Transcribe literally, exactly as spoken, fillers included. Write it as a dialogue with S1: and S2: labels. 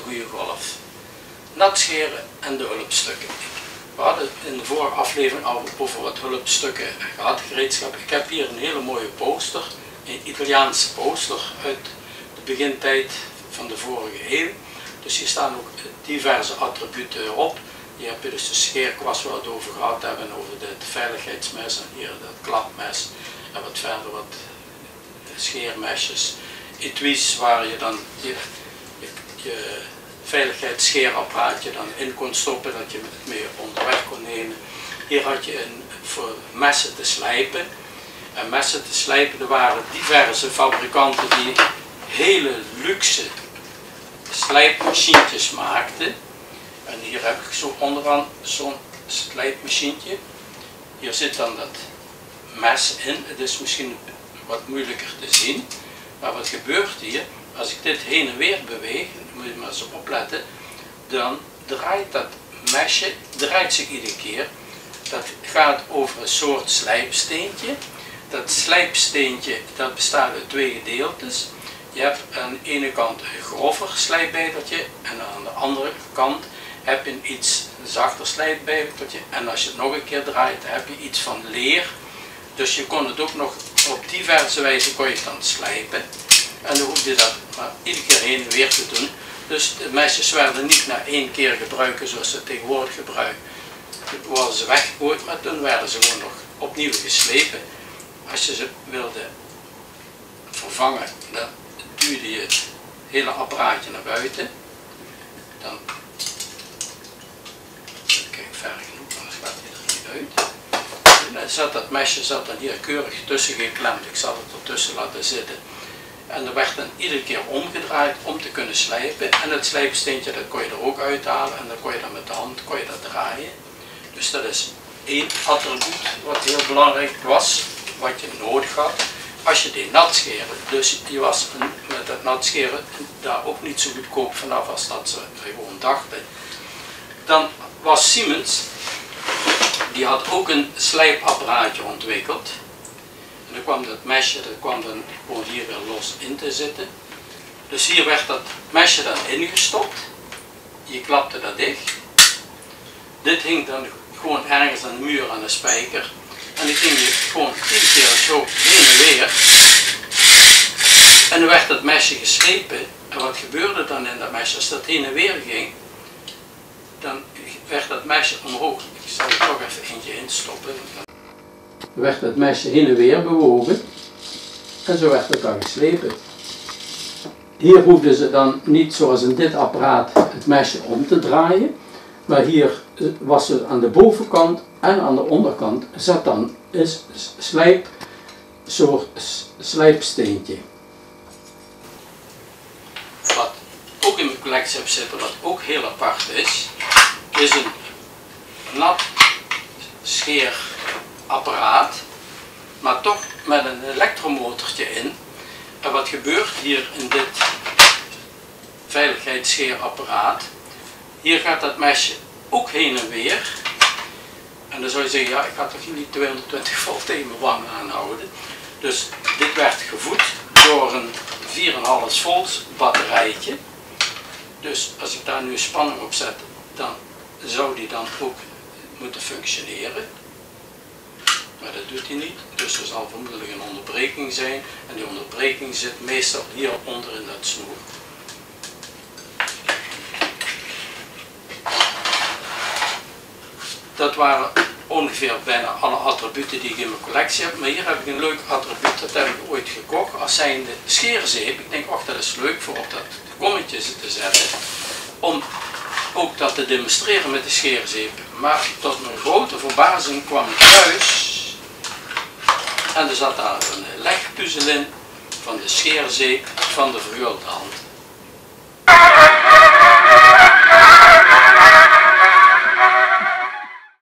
S1: goede golf. Nat scheren en de hulpstukken. We hadden in de vorige aflevering al over wat hulpstukken gehad, gereedschap. Ik heb hier een hele mooie poster, een Italiaanse poster uit de begintijd van de vorige eeuw. Dus hier staan ook diverse attributen op. Hier heb je dus de scheerkwast waar we het over gehad hebben, over het veiligheidsmes en hier dat klapmes en wat verder wat scheermesjes. Etuis waar je dan je, je, je veiligheidsscheerapparaatje dan in kon stoppen, dat je het mee onderweg kon nemen. Hier had je een voor messen te slijpen. En messen te slijpen, er waren diverse fabrikanten die hele luxe slijpmachientjes maakten. En hier heb ik zo onderaan zo'n slijpmachientje. Hier zit dan dat mes in. Het is misschien wat moeilijker te zien. Maar wat gebeurt hier? Als ik dit heen en weer beweeg, moet je maar eens opletten, dan draait dat mesje, draait zich iedere keer. Dat gaat over een soort slijpsteentje. Dat slijpsteentje dat bestaat uit twee gedeeltes. Je hebt aan de ene kant een grover slijpbijtertje en aan de andere kant heb je een iets zachter slijpbijtertje. En als je het nog een keer draait, dan heb je iets van leer. Dus je kon het ook nog op diverse wijze kon je het dan slijpen. En dan hoefde je dat maar iedere keer heen en weer te doen. Dus de mesjes werden niet na één keer gebruiken zoals ze tegenwoordig gebruiken. Toen worden ze weggegooid, maar toen werden ze gewoon nog opnieuw geslepen. Als je ze wilde vervangen, dan duwde je het hele apparaatje naar buiten. Dan, kijk ver genoeg, anders gaat hij er niet uit. En dan zat dat mesje zat dan hier keurig tussen geklemd. Ik zal het ertussen laten zitten. En er werd dan iedere keer omgedraaid om te kunnen slijpen. En het slijpsteentje dat kon je er ook uithalen en dan kon je dat met de hand kon je dat draaien. Dus dat is één attribuut wat heel belangrijk was, wat je nodig had. Als je deed nat scheren, dus je was met dat nat scheren daar ook niet zo goedkoop vanaf als dat ze gewoon dachten. Dan was Siemens, die had ook een slijpapparaatje ontwikkeld. En dan kwam dat mesje, dat kwam dan gewoon hier weer los in te zitten. Dus hier werd dat mesje dan ingestopt. Je klapte dat dicht. Dit hing dan gewoon ergens aan de muur aan de spijker. En dan ging je gewoon iedere keer zo heen en weer. En dan werd dat mesje geslepen. En wat gebeurde dan in dat mesje? Als dat heen en weer ging, dan werd dat mesje omhoog. Ik zal er toch even eentje instoppen. Dan werd het mesje heen en weer bewogen. En zo werd het dan geslepen. Hier hoefden ze dan niet zoals in dit apparaat het mesje om te draaien. Maar hier was het aan de bovenkant en aan de onderkant zat dan een slijp, soort slijpsteentje. Wat ook in mijn collectie heb zitten, wat ook heel apart is, is een nat scheerapparaat, maar toch met een elektromotortje in. En wat gebeurt hier in dit veiligheidsscheerapparaat? Hier gaat dat mesje ook heen en weer. En dan zou je zeggen, ja, ik ga toch niet tweehonderdtwintig volt tegen mijn wang aanhouden. Dus dit werd gevoed door een vier komma vijf volt batterijtje. Dus als ik daar nu een spanning op zet, dan zou die dan ook moeten functioneren. Maar dat doet hij niet, dus er zal vermoedelijk een onderbreking zijn. En die onderbreking zit meestal hieronder in dat snoer. Dat waren ongeveer bijna alle attributen die ik in mijn collectie heb. Maar hier heb ik een leuk attribuut, dat heb ik ooit gekocht als zijnde scheerzeep. Ik denk, och, dat is leuk voor op dat kommetje te zetten. Om ook dat te demonstreren met de scheerzeep. Maar tot mijn grote verbazing kwam ik thuis en er zat daar een legpuzzel in van de scheerzeep van de vergulde hand.